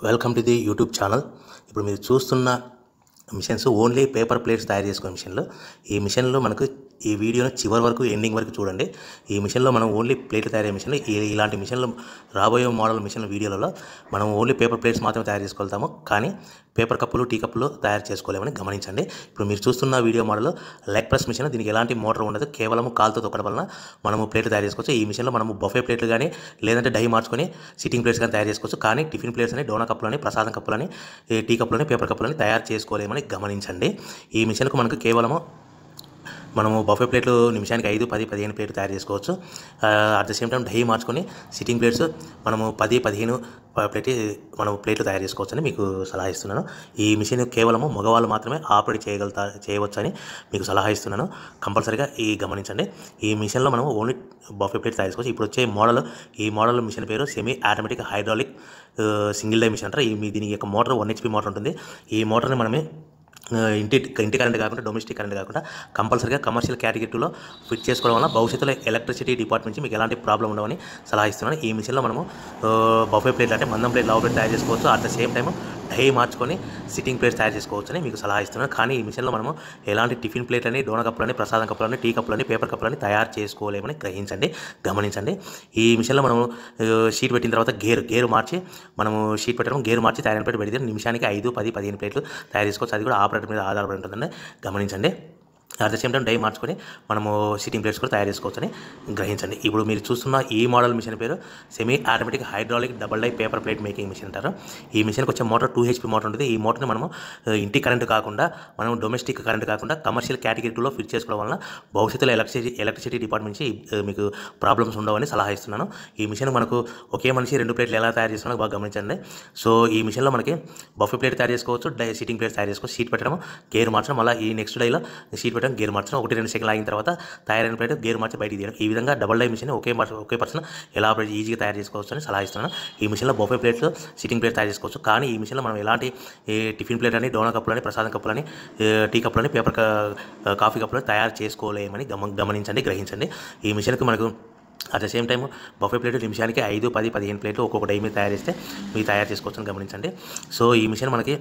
Welcome to the YouTube channel. ఇప్పుడు మీరు చూస్తున్న మిషన్స్ ఓన్లీ పేపర్ ప్లేట్స్ తయారు చేసుకునే మిషన్లు. ఈ మిషన్లో మనకు ఈ వీడియోను చివరి వరకు ఎండింగ్ వరకు చూడండి. ఈ మిషన్లో మనం ఓన్లీ ప్లేట్లు తయారయ్యే మిషన్లు. ఇలాంటి మిషన్లు రాబోయే మోడల్ మిషన్ల వీడియోలలో మనం ఓన్లీ పేపర్ ప్లేట్స్ మాత్రమే తయారు చేసుకోగలుగుతాము, కానీ పేపర్ కప్పులు, టీ కప్పులు తయారు చేసుకోలేమని గమనించండి. ఇప్పుడు మీరు చూస్తున్న video model leg press machine. దీనికి ఎలాంటి మోటార్ ఉండదు, కేవలం కాలుతో తొక్కడం వలన మనము ప్లేట్లు తయారు చేసుకోవచ్చు. ఈ మిషన్లో మనము బఫే ప్లేట్లు కానీ లేదంటే డై మార్చుకొని సిట్టింగ్ ప్లేట్స్ కానీ తయారు చేసుకోవచ్చు, కానీ టిఫిన్ ప్లేట్స్ అని, డోనా కప్పులని, ప్రసాదం కప్పులని, టీ కప్పులని, పేపర్ కప్పులని తయారు చేసుకోలేమని గమనించండి. ఈ మిషన్కు మనకు కేవలము మనము బఫే ప్లేట్లు నిమిషానికి 5, 10, 15 ప్లేట్లు తయారు చేసుకోవచ్చు. At the same time die మార్చుకొని సిట్టింగ్ ప్లేట్స్ మనము 10, 15 ప్లేట్లు తయారు చేసుకోవచ్చు అని మీకు సలహా ఇస్తున్నాను. ఈ మిషన్ కేవలము మగవాళ్ళు మాత్రమే ఆపరేట్ చేయవచ్చు అని మీకు సలహా ఇస్తున్నాను. కంపల్సరీగా గమనించండి. ఈ మిషన్లో మనము ఓన్లీ బఫే ప్లేట్ తయారు చేసుకోవచ్చు. ఇప్పుడు వచ్చే ఈ మోడల్ మిషన్ పేరు semi automatic hydraulic single die machine అంటారు. దీని యొక్క మోటార్ 1 HP మోటార్ ఉంటుంది. ఈ మోటార్ని మనమే ఇంటి కరెంట్ కాకుండా, డొమెస్టిక్ కరెంట్ కాకుండా కంపల్సరీగా కమర్షియల్ కేటగిరీలో ఫిట్ చేసుకోవడం వల్ల భవిష్యత్తులో ఎలక్ట్రిసిటీ డిపార్ట్మెంట్ నుంచి మీకు ఎలాంటి ప్రాబ్లం ఉండవని సలహా ఇస్తున్నాను. ఈ మిషన్లో మనము బఫే ప్లేట్ అంటే మందం ప్లేట్, లావు ప్లేట్ తయారు చేసుకోవచ్చు. At the same time die మార్చుకొని సిట్టింగ్ ప్లేట్స్ తయారు చేసుకోవచ్చు అని మీకు సలహా ఇస్తున్నాను. కానీ ఈ మిషన్లో మనము ఎలాంటి టిఫిన్ ప్లేట్లని, డోనా కప్పులని, ప్రసాదం కప్పులని, టీ కప్పులని, పేపర్ కప్పులని తయారు చేసుకోలేమని గమనించండి. ఈ మిషన్లో మనము షీట్ పెట్టిన తర్వాత గేరు మార్చి మనము షీట్ పెట్టడం, గేరు మార్చి తయారైన ప్లేట్ పెడితే నిమిషానికి 5, 10, 15 ప్లేట్లు తయారు చేసుకోవచ్చు. అది కూడా ఆపరేటర్ మీద ఆధారపడి ఉంటుందని గమనించండి. At the same time die మార్చుకొని మనము సిట్టింగ్ ప్లేట్స్ కూడా తయారు చేసుకోవచ్చని గ్రహించండి. ఇప్పుడు మీరు చూస్తున్న ఈ మోడల్ మిషన్ పేరు semi automatic hydraulic double die paper plate making machine అంటారు. ఈ మిషన్కి వచ్చే మోటార్ 2 HP మోటార్ ఉంటుంది. ఈ మోటార్ని మనము ఇంటి కరెంట్ కాకుండా, మనం డొమెస్టిక్ కరెంట్ కాకుండా కమర్షియల్ కేటగిరీలో ఫిట్ చేసుకోవడం వలన భవిష్యత్తులో ఎలక్ట్రిసిటీ డిపార్ట్మెంట్ నుంచి మీకు ప్రాబ్లమ్స్ ఉండవని సలహా ఇస్తున్నాను. ఈ మిషన్ మనకు ఒకే మనిషి 2 ప్లేట్లు ఎలా తయారు చేస్తున్నారో బాగా గమనించండి. సో ఈ మిషన్లో మనకి బఫే ప్లేట్ తయారు చేసుకోవచ్చు, సిట్టింగ్ ప్లేట్స్ తయారు చేసుకోవచ్చు. షీట్ పెట్టడం, గేర్ మార్చడం, మళ్ళీ ఈ నెక్స్ట్ డైలో షీట్ పెట్టడం, గేర్ మార్చడం, 1-2 సెకండ్లు ఆగిన తర్వాత తయారైన ప్లేట్ గేర్ మార్చి బయటికి తీయడం. ఈ విధంగా డబుల్ డై మిషన్ ఒకే పర్సన్ ఎలా ఈజీగా తయారు చేసుకోవచ్చు అని సలహా ఇస్తున్నాను. ఈ మిషన్లో బఫే ప్లేట్లు, సిట్టింగ్ ప్లేట్ తయారు చేసుకోవచ్చు, కానీ ఈ మిషన్లో మనం ఎలాంటి టిఫిన్ ప్లేట్ అని, డోనా కప్పులని, ప్రసాదం కప్పులని, టీ కప్పులని, కాఫీ కప్పులని తయారు చేసుకోలేమని గమనించండి, గ్రహించండి. ఈ మిషన్కి మనకు at the same time buffet plate నిమిషానికి 5, 10, 15 ప్లేట్లు ఒక్కొక్క డై మీద తయారు చేస్తే మీరు తయారు చేసుకోవచ్చని గమనించండి. సో ఈ మిషన్ మనకి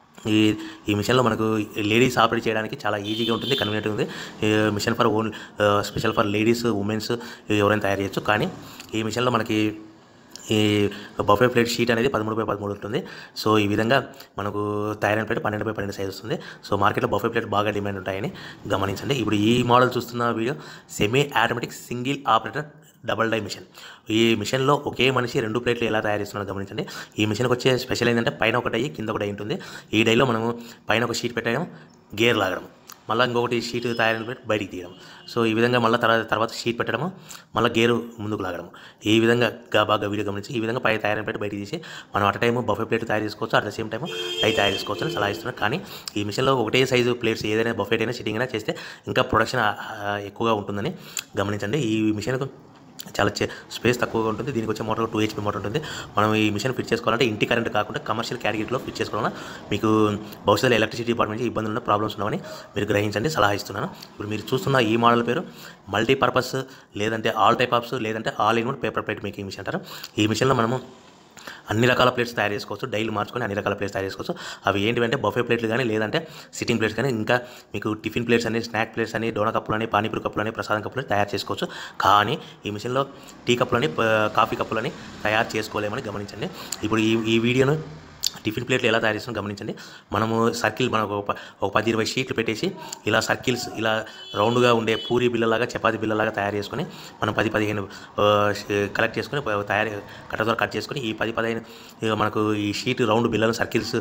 ఈ మిషన్లో మనకు లేడీస్ ఆపరేట్ చేయడానికి చాలా ఈజీగా ఉంటుంది, కన్వీనియంట్ ఉంది. Machine for special for ladies, womens ఎవరైనా తయారు చేయొచ్చు. కానీ ఈ మిషన్లో మనకి ఈ బఫే ప్లేట్ షీట్ అనేది 13x13 ఉంటుంది. సో ఈ విధంగా మనకు తయారైన ప్లేట్ 12x12 సైజ్ వస్తుంది. సో మార్కెట్లో బఫే ప్లేట్ బాగా డిమాండ్ ఉంటాయని గమనించండి. ఇప్పుడు ఈ మోడల్ చూస్తున్న video semi automatic single operator double die machine. ఈ మిషన్లో ఒకే మనిషి 2 ప్లేట్లు ఎలా తయారు చేస్తున్నారో గమనించండి. ఈ మిషన్కి వచ్చే స్పెషల్ ఏంటంటే పైన ఒక డై, కింద ఒక డై ఉంటుంది. ఈ డైలో మనము పైన ఒక షీట్ పెట్టడం, గేర్ లాగడం, మళ్ళీ ఇంకొకటి షీట్ తయారైన ప్లేట్ బయటికి తీయడం. సో ఈ విధంగా మళ్ళీ తర్వాత షీట్ పెట్టడము, మళ్ళీ గేరు ముందుకు లాగడం. ఈ విధంగా బాగా వీడియో గమనించి ఈ విధంగా పై తయారైన ప్లేట్ బయటికి తీసి మనం అట్ టైము బఫే ప్లేట్ తయారు చేసుకోవచ్చు, at the same time die తయారు చేసుకోవచ్చు అని సలహా ఇస్తున్నాను. కానీ ఈ మిషన్లో ఒకటే సైజు ప్లేట్స్ ఏదైనా బఫెట్ అయినా, సిట్టింగ్ అయినా చేస్తే ఇంకా ప్రొడక్షన్ ఎక్కువగా ఉంటుందని గమనించండి. ఈ మిషన్కు చాలా స్పేస్ తక్కువగా ఉంటుంది. దీనికి వచ్చే మోటార్ 2 HP మోటార్ ఉంటుంది. మనం ఈ మిషన్ ఫిట్ చేసుకోవాలంటే ఇంటి కరెంట్ కాకుండా కమర్షియల్ కేటగిరీలో ఫిట్ చేసుకోవాలన్నా మీకు భవిష్యత్తులో ఎలక్ట్రిసిటీ డిపార్ట్మెంట్ నుంచి ఇబ్బందులు ఉన్న ప్రాబ్లమ్స్ ఉన్నామని మీరు గ్రహించండి, సలహా ఇస్తున్నాను. ఇప్పుడు మీరు చూస్తున్న ఈ మోడల్ పేరు మల్టీపర్పస్, లేదంటే ఆల్ టైప్ ఆఫ్స్, లేదంటే all in one paper plate making machine అంటారు. ఈ మిషన్లో మనము అన్ని రకాల ప్లేట్స్ తయారు చేసుకోవచ్చు, డైలు మార్చుకొని అన్ని రకాల ప్లేట్స్ తయారు చేసుకోవచ్చు. అవి ఏంటివంటే బఫే ప్లేట్లు కానీ, లేదంటే సిట్టింగ్ ప్లేట్స్ కానీ, ఇంకా మీకు టిఫిన్ ప్లేట్స్ అని, స్నాక్ ప్లేట్స్ అని, డోనా కప్పులని, పానీపూరి కప్పులని, ప్రసాదం కప్పులని తయారు చేసుకోవచ్చు. కానీ ఈ మిషన్లో టీ కప్పులని, కాఫీ కప్పులని తయారు చేసుకోలేమని గమనించండి. ఇప్పుడు ఈ వీడియోను టిఫిన్ ప్లేట్లు ఎలా తయారు చేస్తామో గమనించండి. మనము మనకు ఒక 10-20 షీట్లు పెట్టేసి ఇలా సర్కిల్స్, ఇలా రౌండ్గా ఉండే పూరి బిల్లలాగా, చపాతీ బిల్లలాగా తయారు చేసుకొని మనం 10-15 కలెక్ట్ చేసుకొని కట్టతో కట్ చేసుకొని ఈ 10-15 మనకు ఈ షీట్ రౌండ్ బిల్లలు, సర్కిల్స్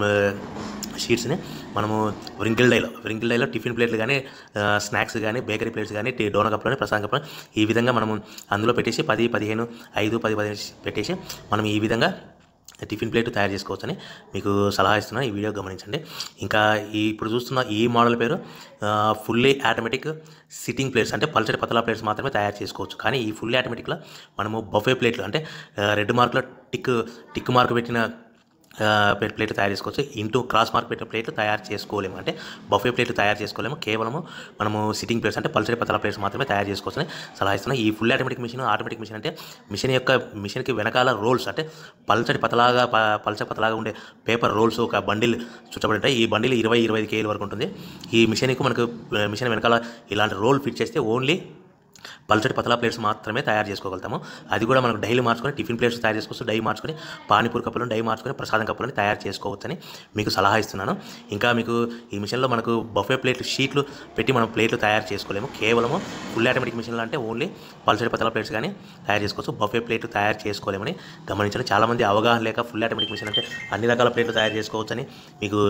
షీట్స్ని మనము వ్రింకిల్ డైలో టిఫిన్ ప్లేట్లు కానీ, స్నాక్స్ కానీ, బేకరీ ప్లేట్స్ కానీ, డోనా కప్పులని, ప్రసాదం కప్పులని ఈ విధంగా మనము అందులో పెట్టేసి 10, 15, 5, 10, 15 పెట్టేసి మనం ఈ విధంగా టిఫిన్ ప్లేట్ తయారు చేసుకోవచ్చని మీకు సలహా ఇస్తున్నాను. ఈ వీడియో గమనించండి. ఇంకా ఇప్పుడు చూస్తున్న ఈ మోడల్ పేరు ఫుల్లీ ఆటోమేటిక్ సిట్టింగ్ ప్లేట్స్, అంటే పల్చటి పతలా ప్లేట్స్ మాత్రమే తయారు చేసుకోవచ్చు. కానీ ఈ ఫుల్లీ ఆటోమేటిక్లో మనము బఫే ప్లేట్లు అంటే రెడ్ మార్క్లో టిక్ మార్క్ పెట్టిన ప్లేట్లు తయారు చేసుకోవచ్చు. ఇంటూ క్రాస్ మార్క్ పెట్టిన ప్లేట్లు తయారు చేసుకోలేము, అంటే బఫే ప్లేట్లు తయారు చేసుకోలేము. కేవలము మనము సిట్టింగ్ ప్లేట్స్ అంటే పల్చడి పతలా ప్లేట్స్ మాత్రమే తయారు చేసుకోవచ్చని సలహా ఇస్తున్నాను. ఈ ఫుల్ ఆటోమేటిక్ మిషన్ అంటే మిషన్కి వెనకాల రోల్స్, అంటే పల్చడి పతలాగా ఉండే పేపర్ రోల్స్ ఒక బండిల్ చుట్టబడి ఉంటాయి. ఈ బండిల్ 20-25 కేజీల వరకు ఉంటుంది. ఈ మిషన్ వెనకాల ఇలాంటి రోల్ ఫిట్ చేస్తే ఓన్లీ పల్చడి పతలా ప్లేట్స్ మాత్రమే తయారు చేసుకోగలుగుతాము. అది కూడా మనకు డైలీ మార్చుకొని టిఫిన్ ప్లేట్స్ తయారు చేసుకోవచ్చు, డై మార్చుకొని పానీపూరి కప్పులను డై మార్చుకొని ప్రసాదం కప్పులను తయారు చేసుకోవచ్చని మీకు సలహా ఇస్తున్నాను. ఇంకా మీకు ఈ మిషన్లో మనకు బఫే ప్లేట్లు షీట్లు పెట్టి మనం ప్లేట్లు తయారు చేసుకోలేము. కేవలము ఫుల్ ఆటోమేటిక్ మిషన్లో అంటే ఓన్లీ పల్చడి పతలా ప్లేట్స్ కానీ తయారు చేసుకోవచ్చు, బఫే ప్లేట్లు తయారు చేసుకోలేమని గమనించండి. చాలామంది అవగాహన లేక ఫుల్ ఆటోమేటిక్ మిషన్ అంటే అన్ని రకాల ప్లేట్లు తయారు చేసుకోవచ్చని మీకు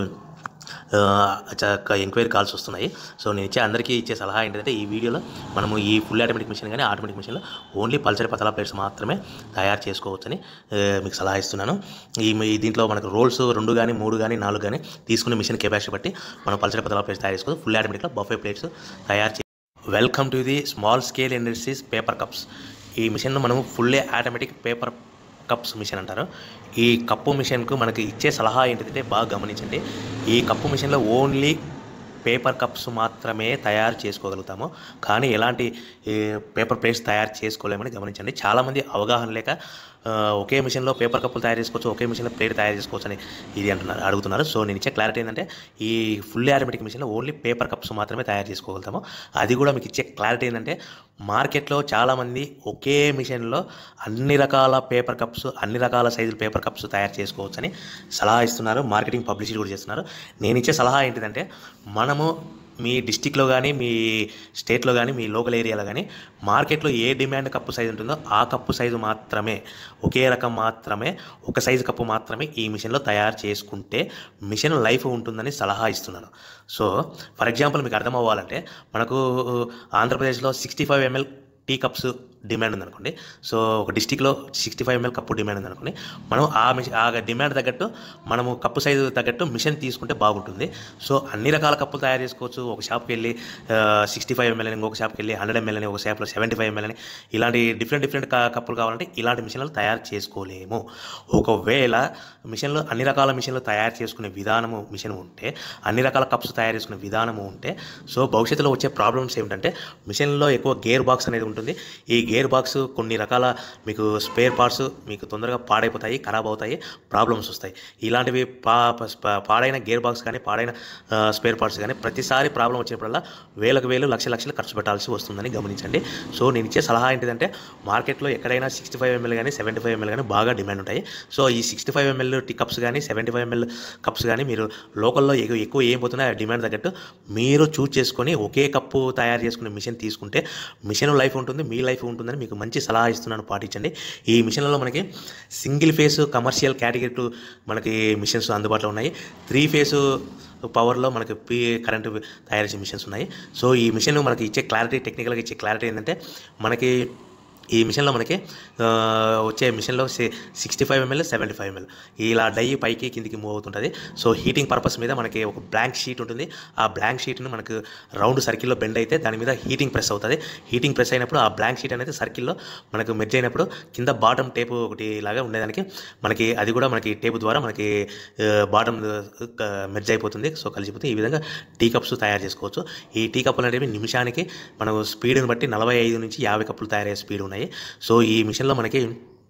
ఎంక్వైరీ కాల్స్ వస్తున్నాయి. సో నేను అందరికీ ఇచ్చే సలహా ఏంటంటే ఈ వీడియోలో మనము ఈ ఫుల్ ఆటోమేటిక్ మిషన్ కానీ ఆటోమేటిక్ మిషన్లో ఓన్లీ పల్చడి పతలా ప్లేట్స్ మాత్రమే తయారు చేసుకోవచ్చని మీకు సలహా ఇస్తున్నాను. దీంట్లో మనకు రోల్స్ 2 కానీ 3 కానీ 4 కానీ తీసుకునే మిషన్ కెపాసిటీ బట్టి మనం పల్చడి పతలా ప్లేట్స్ తయారు చేసుకోవచ్చు. ఫుల్ ఆటోమేటిక్లో బఫే ప్లేట్స్ తయారు welcome to the small scale industries paper cups. ఈ మిషన్లో మనము fully automatic paper cups machine అంటారు. ఈ కప్పు మిషన్కు మనకి ఇచ్చే సలహా ఏంటంటే బాగా గమనించండి. ఈ కప్పు మిషన్లో ఓన్లీ పేపర్ కప్స్ మాత్రమే తయారు చేసుకోగలుగుతాము, కానీ ఎలాంటి పేపర్ ప్లేట్స్ తయారు చేసుకోలేమని గమనించండి. చాలామంది అవగాహన లేక ఒకే మిషన్లో పేపర్ కప్పులు తయారు చేసుకోవచ్చు, ఒకే మిషన్లో ప్లేట్ తయారు చేసుకోవచ్చు అని అడుగుతున్నారు. సో నేను ఇచ్చే క్లారిటీ ఏంటంటే ఈ ఫుల్ ఆటోమేటిక్ మిషన్లో ఓన్లీ పేపర్ కప్స్ మాత్రమే తయారు చేసుకోగలుగుతాము. అది కూడా మీకు ఇచ్చే క్లారిటీ ఏంటంటే మార్కెట్లో చాలామంది ఒకే మిషన్లో అన్ని రకాల పేపర్ కప్స్, అన్ని రకాల సైజుల పేపర్ కప్స్ తయారు చేసుకోవచ్చని సలహా ఇస్తున్నారు, మార్కెటింగ్ పబ్లిసిటీ కూడా చేస్తున్నారు. నేను ఇచ్చే సలహా ఏంటిదంటే మనము మీ డిస్టిక్లో కానీ మీ స్టేట్లో కానీ మీ లోకల్ ఏరియాలో కానీ మార్కెట్లో ఏ డిమాండ్ కప్పు సైజు ఉంటుందో ఆ కప్పు సైజు మాత్రమే, ఒకే రకం మాత్రమే, ఒక సైజు కప్పు మాత్రమే ఈ మిషన్లో తయారు చేసుకుంటే మిషన్ లైఫ్ ఉంటుందని సలహా ఇస్తున్నాను. సో ఫర్ ఎగ్జాంపుల్ మీకు అర్థం అవ్వాలంటే మనకు ఆంధ్రప్రదేశ్లో 65 ml టీ కప్స్ డిమాండ్ ఉందనుకోండి. సో ఒక డిస్టిక్లో 65 ml కప్పు డిమాండ్ ఉందనుకోండి. మనం ఆ డిమాండ్ తగ్గట్టు మనము కప్పు సైజు తగ్గట్టు మిషన్ తీసుకుంటే బాగుంటుంది. సో అన్ని రకాల కప్పులు తయారు చేసుకోవచ్చు. ఒక షాప్కి వెళ్ళి 65 ml అని, ఇంకొక షాప్కి వెళ్ళి 100 ml అని, ఒక షాప్లో 75 ml అని, ఇలాంటి డిఫరెంట్ కప్పులు కావాలంటే ఇలాంటి మిషన్లు తయారు చేసుకోలేము. ఒకవేళ మిషన్లు అన్ని రకాల మిషన్లు తయారు చేసుకునే విధానము మిషన్ ఉంటే, అన్ని రకాల కప్స్ తయారు చేసుకునే విధానము ఉంటే, సో భవిష్యత్తులో వచ్చే ప్రాబ్లమ్స్ ఏమిటంటే మిషన్లో ఎక్కువ గేర్ బాక్స్ అనేది ఉంటుంది. ఈ గేర్ బాక్స్ కొన్ని రకాల మీకు స్పేర్ పార్ట్స్ మీకు తొందరగా పాడైపోతాయి, ఖరాబ్ అవుతాయి, ప్రాబ్లమ్స్ వస్తాయి. ఇలాంటివి పాడైన గేర్ బాక్స్ కానీ పాడైన స్పేర్ పార్ట్స్ కానీ ప్రతిసారి ప్రాబ్లం వచ్చినప్పుడల్లా వేలు లక్షలు ఖర్చు పెట్టాల్సి వస్తుందని గమనించండి. సో నేను ఇచ్చే సలహా ఏంటిదంటే మార్కెట్లో ఎక్కడైనా 65 ml కానీ 75 ml కానీ బాగా డిమాండ్ ఉంటాయి. సో ఈ 65 ml టీ కప్స్ కానీ 75 ml కప్స్ కానీ మీరు లోకల్లో ఎక్కువ ఏం పోతున్నాయి ఆ డిమాండ్ తగ్గట్టు మీరు చూస్ చేసుకొని ఒకే కప్పు తయారు చేసుకునే మిషన్ తీసుకుంటే మిషన్ లైఫ్ ఉంటుంది, మీ లైఫ్ ఉంటుందని మీకు మంచి సలహా ఇస్తున్నాను, పాటించండి. ఈ మిషన్లలో మనకి సింగిల్ ఫేస్ కమర్షియల్ కేటగిరీ మనకి మిషన్స్ అందుబాటులో ఉన్నాయి. 3 ఫేస్ పవర్లో మనకి కరెంటు తయారు చేసే మిషన్స్ ఉన్నాయి. సో ఈ మిషన్ మనకి ఇచ్చే క్లారిటీ, టెక్నికల్గా ఇచ్చే క్లారిటీ ఏంటంటే మనకి ఈ మిషన్లో మనకి వచ్చే మిషన్లో 65 ml 75 ml ఇలా డై పైకి కిందికి మూవ్ అవుతుంటుంది. సో హీటింగ్ పర్పస్ మీద మనకి ఒక బ్లాంక్ షీట్ ఉంటుంది. ఆ బ్లాంక్ షీట్ను మనకు రౌండ్ సర్కిల్లో బెండ్ అయితే దాని మీద హీటింగ్ ప్రెస్ అవుతుంది. హీటింగ్ ప్రెస్ అయినప్పుడు ఆ బ్లాంక్ షీట్ అనేది సర్కిల్లో మనకు మెర్జ్ అయినప్పుడు కింద బాటమ్ టేపు ఒకటి లాగా ఉండేదానికి మనకి అది కూడా మనకి టేపు ద్వారా మనకి బాటమ్ మెర్జ్ అయిపోతుంది. సో కలిసిపోతుంది. ఈ విధంగా టీ కప్స్ తయారు చేసుకోవచ్చు. ఈ టీ కప్పులు అనేవి నిమిషానికి మనకు స్పీడ్ని బట్టి 45 నుంచి 50 కప్పులు తయారయ్యే స్పీడ్ ఉన్నాయి. సో ఈ మిషన్లో మనకు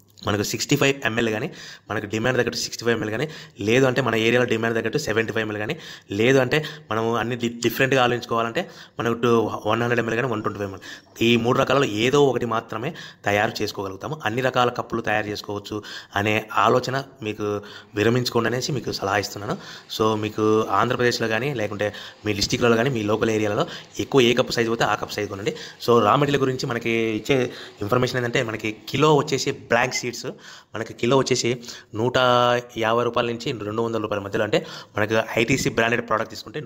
65 ml కానీ మనకు డిమాండ్ తగ్గట్టు 65 ml కానీ, లేదు అంటే మన ఏరియాలో డిమాండ్ తగ్గట్టు 75 ml కానీ, లేదు అంటే మనము అన్ని డిఫరెంట్గా ఆలోచించుకోవాలంటే మనకు 100 ml కానీ 125 ml, ఈ 3 రకాలలో ఏదో ఒకటి మాత్రమే తయారు చేసుకోగలుగుతాము. అన్ని రకాల కప్పులు తయారు చేసుకోవచ్చు అనే ఆలోచన మీకు విరమించుకోండి అనేసి మీకు సలహా ఇస్తున్నాను. సో మీకు ఆంధ్రప్రదేశ్లో కానీ లేకుంటే మీ డిస్టిక్లలో కానీ మీ లోకల్ ఏరియాలలో ఎక్కువ ఏ కప్పు సైజు పోతే ఆ కప్పు సైజు కొనండి. సో రా మెటీరియల్ గురించి మనకి ఇచ్చే ఇన్ఫర్మేషన్ ఏంటంటే మనకి కిలో వచ్చేసి బ్లాంక్ షీట్స్ మనకి కిలో వచ్చేసి 150 రూపాయల నుంచి 200 రూపాయల మధ్యలో, అంటే మనకు ఐటీసీ బ్రాండెడ్ ప్రోడక్ట్ తీసుకుంటే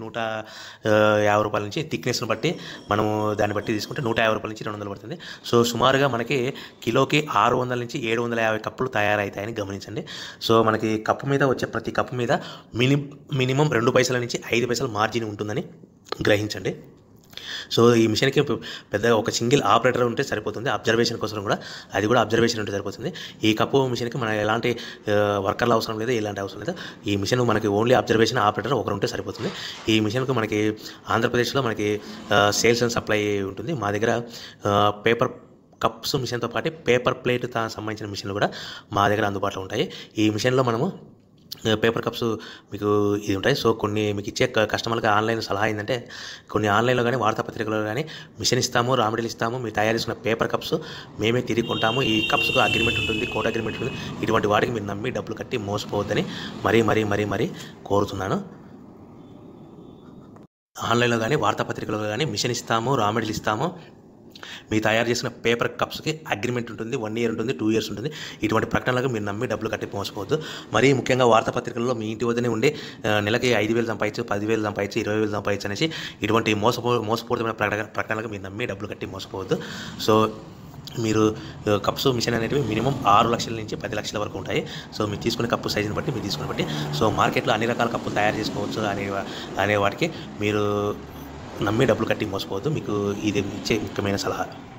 150 రూపాయల నుంచి థిక్నెస్ను బట్టి మనము దాన్ని బట్టి తీసుకుంటే 150 రూపాయల నుంచి 200 పడుతుంది. సో సుమారుగా మనకి కిలోకి 600 నుంచి 750 కప్పులు తయారవుతాయని గమనించండి. సో మనకి కప్పు మీద వచ్చే ప్రతి కప్పు మీద మినిమం 2 పైసల నుంచి 5 పైసల మార్జిన్ ఉంటుందని గ్రహించండి. సో ఈ మిషన్కి పెద్దగా ఒక సింగిల్ ఆపరేటర్ ఉంటే సరిపోతుంది. అబ్జర్వేషన్ కోసం కూడా అది కూడా అబ్జర్వేషన్ ఉంటే సరిపోతుంది. ఈ కప్పు మిషన్కి మనకి ఎలాంటి వర్కర్లు అవసరం లేదు, ఎలాంటి అవసరం లేదు. ఈ మిషన్ మనకి ఓన్లీ అబ్జర్వేషన్ ఆపరేటర్ ఒకరు ఉంటే సరిపోతుంది. ఈ మిషన్కి మనకి ఆంధ్రప్రదేశ్లో మనకి సేల్స్ అండ్ సప్లై ఉంటుంది. మా దగ్గర పేపర్ కప్స్ మిషన్తో పాటు పేపర్ ప్లేట్ సంబంధించిన మిషన్లు కూడా మా దగ్గర అందుబాటులో ఉంటాయి. ఈ మిషన్లో మనము పేపర్ కప్స్ మీకు ఇది ఉంటాయి. సో కొన్ని మీకు ఇచ్చే కస్టమర్కి ఆన్లైన్ సలహా ఏంటంటే, కొన్ని ఆన్లైన్లో కానీ వార్తాపత్రికలో కానీ మిషన్ ఇస్తాము, రా మెటీరియల్ ఇస్తాము, మీరు తయారు చేసుకున్న పేపర్ కప్స్ మేమే తిరిగి కొంటాము, ఈ కప్స్కు అగ్రిమెంట్ ఉంటుంది, కోట్ అగ్రిమెంట్ ఉంటుంది, ఇటువంటి వాటికి మీరు నమ్మి డబ్బులు కట్టి మోసపోవద్దని మరీ కోరుతున్నాను. ఆన్లైన్లో కానీ వార్తాపత్రికలో కానీ మిషన్ ఇస్తాము, రా మెటీరియల్ ఇస్తాము, మీరు తయారు చేసిన పేపర్ కప్స్కి అగ్రిమెంట్ ఉంటుంది, 1 year ఉంటుంది, 2 years ఉంటుంది. ఇటువంటి ప్రకటనలకు మీరు నమ్మి డబ్బులు కట్టి మోసపోవద్దు. మరీ ముఖ్యంగా వార్తాపత్రికల్లో మీ ఇంటి వద్దనే ఉండే నెలకి 5,000 సంపాదించు, 10,000 సంపాదించు, 20,000 సంపాదించు అనేసి ఇటువంటి మోసపూరితమైన ప్రకటనలకు మీరు నమ్మి డబ్బులు కట్టి మోసపోవద్దు. సో మీరు కప్స్ మిషన్ అనేటివి మినిమం 6 లక్షల నుంచి 10 లక్షల వరకు ఉంటాయి. సో మీరు తీసుకునే కప్పు సైజుని బట్టి మీరు తీసుకుని బట్టి సో మార్కెట్లో అన్ని రకాల కప్పులు తయారు చేసుకోవచ్చు అనే వాటికి మీరు నమ్మి డబ్బులు కట్టి మోసపోవద్దు. మీకు ఇది ఇచ్చే ముఖ్యమైన సలహా.